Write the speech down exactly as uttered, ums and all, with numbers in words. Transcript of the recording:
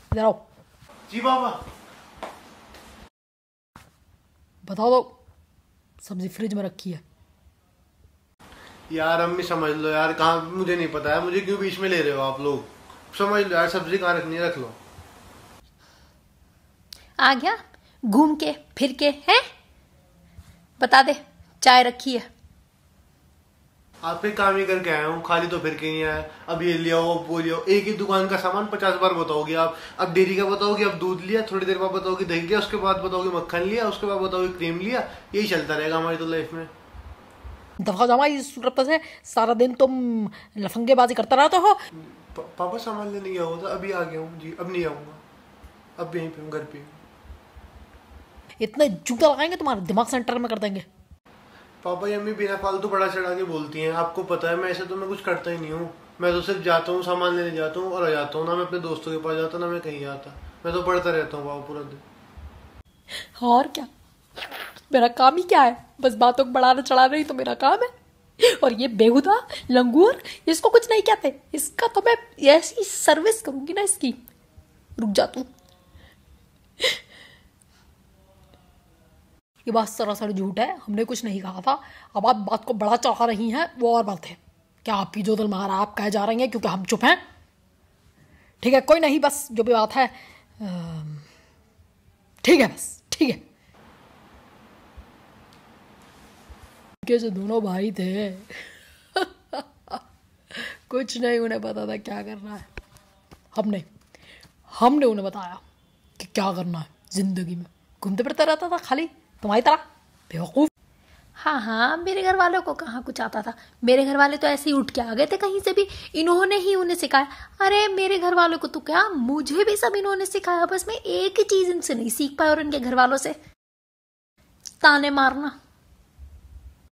इधर आओ। जी पापा। बताओ तो, सब्जी फ्रिज में रखी है। यार अम्मी समझ लो यार, कहाँ मुझे नहीं पता है, मुझे क्यों बीच में ले रहे हो आप लोग। समझ लो यार, सब्जी कहाँ रखनी है रख लो। आ गया घूम के फिर के हैं। बता दे, चाय रखी है। आप पे काम ही करके आया हूँ, खाली तो फिर के नहीं आया। अब ये लिया हो वो लिया हो, एक ही दुकान का सामान पचास बार बताओगे आप। अब डेयरी का बताओगे, अब दूध लिया, थोड़ी देर बाद बताओगे दही लिया, उसके बाद बताओगे मक्खन लिया, उसके बाद बताओगे क्रीम लिया। यही चलता रहेगा हमारी तो लाइफ में। दफा जामा इस सूरत से, सारा दिन तुम लफंगेबाजी करता रहते हो। प- पापा सामान लेने गया होता, अभी आ गया हूँ जी, अब नहीं आऊंगा, अब यहीं पे हूँ, घर पे हूँ। इतने जूता लगाएंगे तुम्हारे दिमाग सेंटर में कर देंगे। पापा ये अम्मी बिना फालतू बड़ा चढ़ा के बोलती हैं, आपको पता है मैं ऐसे तो मैं कुछ करता ही नहीं हूँ। मैं तो सिर्फ जाता हूँ, सामान लेने जाता हूँ और आ जाता हूँ, ना मैं अपने दोस्तों के पास जाता ना मैं कहीं जाता। मैं तो पढ़ता रहता हूँ पापा पूरा दिन। और क्या, मेरा काम ही क्या है, बस बातों को बढ़ाना चढ़ाना ही तो मेरा काम है। और ये बेहुदा लंगूर, इसको कुछ नहीं कहते, इसका तो मैं ऐसी सर्विस करूंगी ना इसकी। रुक जा तू, ये बात सरासर झूठ है, हमने कुछ नहीं कहा था। अब आप बात को बड़ा चढ़ा रही हैं, वो और बात है। क्या आपकी जो दिल में आ रहा है आप कहे जा रही हैं क्योंकि हम चुप हैं। ठीक है, कोई नहीं, बस जो भी बात है ठीक है, बस ठीक है। के जो दोनों भाई थे कुछ नहीं, उन्हें पता था क्या करना है। हमने हमने उन्हें बताया कि क्या करना है जिंदगी में। घूमते फिरता रहता था खाली तुम्हारी तरह बेवकूफ। हाँ हाँ, मेरे घर वालों को कहाँ कुछ आता था। मेरे घर वाले तो ऐसे ही उठ के आ गए थे कहीं से भी, इन्होंने ही उन्हें सिखाया। अरे मेरे घर वालों को तो क्या, मुझे भी सब इन्होंने सिखाया। बस मैं एक ही चीज इनसे नहीं सीख पाया और इनके घर वालों से, ताने मारना।